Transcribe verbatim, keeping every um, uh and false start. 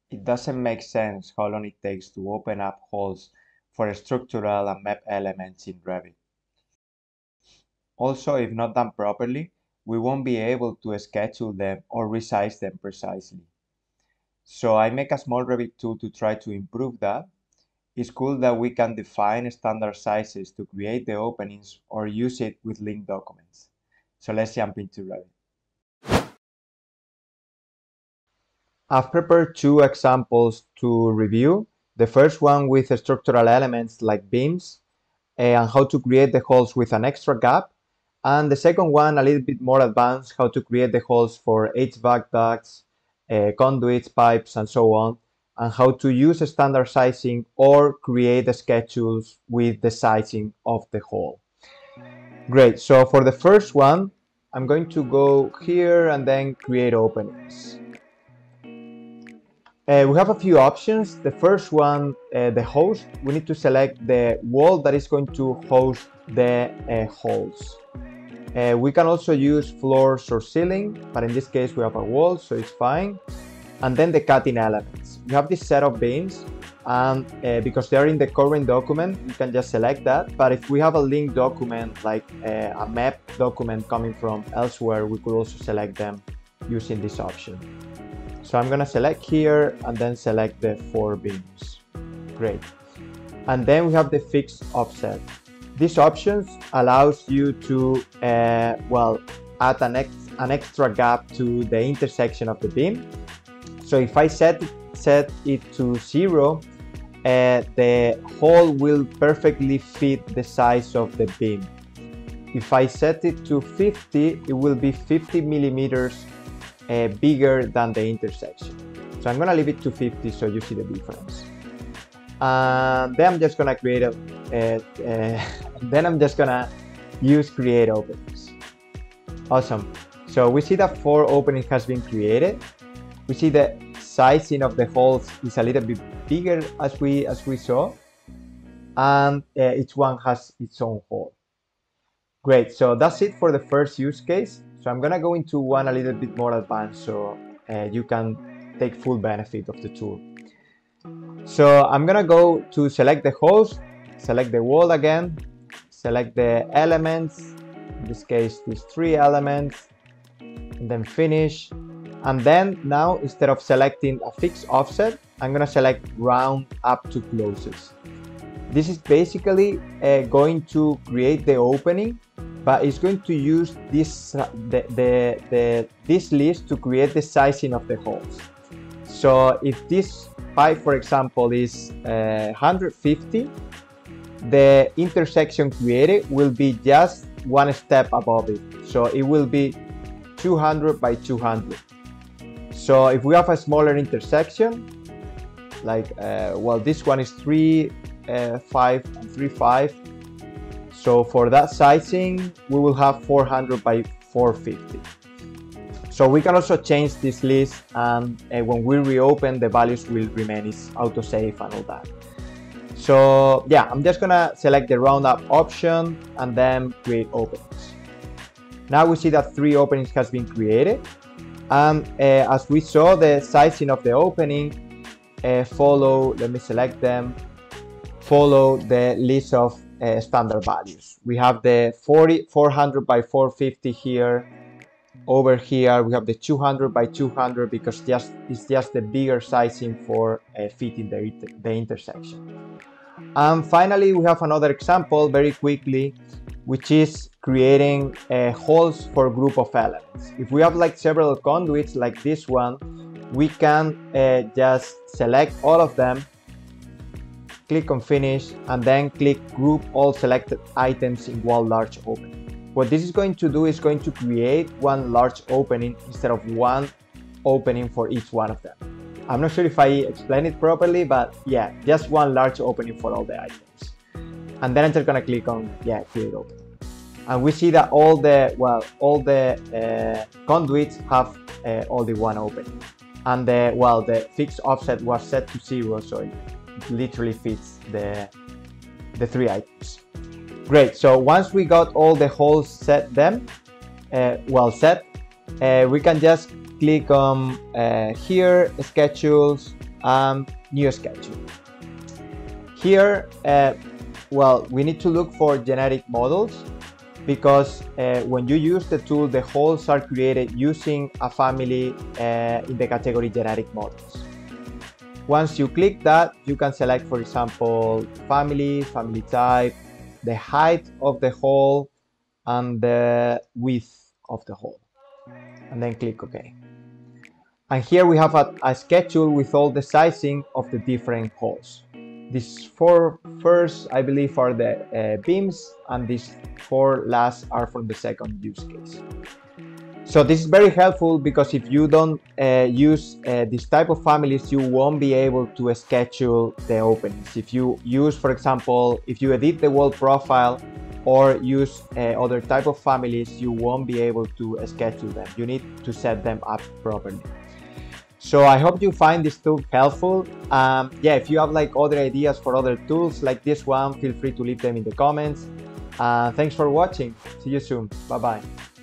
it doesn't make sense how long it takes to open up holes for structural and M E P elements in Revit. Also, if not done properly, we won't be able to schedule them or resize them precisely. So I make a small Revit tool to try to improve that. It's cool that we can define standard sizes to create the openings or use it with linked documents. So let's jump into Revit. I've prepared two examples to review. The first one with structural elements like beams and how to create the holes with an extra gap. And the second one, a little bit more advanced, how to create the holes for H V A C ducts, uh, conduits, pipes, and so on, and how to use standard sizing or create the schedules with the sizing of the hole. Great, so for the first one, I'm going to go here and then create openings. Uh, we have a few options. The first one, uh, the host, we need to select the wall that is going to host the uh, holes. Uh, we can also use floors or ceiling, but in this case we have a wall, so it's fine. And then the cutting elements. We have this set of beams, and uh, because they're in the current document, we can just select that. But if we have a linked document, like uh, a M E P document coming from elsewhere, we could also select them using this option. So I'm gonna select here and then select the four beams. Great. And then we have the fixed offset. This option allows you to, uh, well, add an, ex an extra gap to the intersection of the beam. So if I set it, set it to zero, uh, the hole will perfectly fit the size of the beam. If I set it to fifty, it will be fifty millimeters uh, bigger than the intersection. So I'm gonna leave it to fifty so you see the difference. And then I'm just gonna create a, uh, uh, then I'm just gonna use create openings. Awesome. So we see that four openings has been created. We see the sizing of the holes is a little bit bigger as we as we saw, and uh, each one has its own hole. Great. So that's it for the first use case. So I'm gonna go into one a little bit more advanced so uh, you can take full benefit of the tool. So I'm gonna go to select the host, select the wall again, select the elements, in this case these three elements, and then finish. And then now, instead of selecting a fixed offset, I'm gonna select round up to closest. This is basically uh, going to create the opening, but it's going to use this uh, the, the, the, this list to create the sizing of the holes. So if this pipe, for example, is uh, one hundred fifty, the intersection created will be just one step above it. So it will be two hundred by two hundred. So if we have a smaller intersection, like, uh, well, this one is three, uh, five, and three, five. So for that sizing, we will have four hundred by four fifty. So we can also change this list, and uh, when we reopen, the values will remain, it's autosave and all that. So yeah, I'm just gonna select the round up option and then create openings. Now we see that three openings has been created. And uh, as we saw, the sizing of the opening uh, follow, let me select them, follow the list of uh, standard values. We have the forty, four hundred by four fifty here. Over here, we have the two hundred by two hundred because just it's just the bigger sizing for uh, fitting the, the intersection. And finally, we have another example very quickly, which is creating uh, holes for a group of elements. If we have like several conduits like this one, we can uh, just select all of them, click on finish, and then click group all selected items in one large opening. What this is going to do is going to create one large opening instead of one opening for each one of them. I'm not sure if I explained it properly, but yeah, just one large opening for all the items. And then I'm just gonna click on, yeah, create opening. And we see that all the, well, all the uh, conduits have uh, only one opening. And the, well, the fixed offset was set to zero, so it literally fits the, the three items. Great, so once we got all the holes set them, uh, well set, uh, we can just click on uh, here, schedules, and new schedule. Here, uh, well, we need to look for generic models, because uh, when you use the tool, the holes are created using a family uh, in the category generic models. Once you click that, you can select, for example, family, family type, the height of the hole, and the width of the hole, and then click OK. And here we have a, a schedule with all the sizing of the different holes. These four first, I believe, are the uh, beams, and these four last are from the second use case. So this is very helpful, because if you don't uh, use uh, this type of families, you won't be able to schedule the openings. If you use, for example, if you edit the wall profile or use uh, other type of families, you won't be able to schedule them. You need to set them up properly. So I hope you find this tool helpful. Um, yeah, if you have like other ideas for other tools like this one, feel free to leave them in the comments. Uh, thanks for watching. See you soon. Bye bye.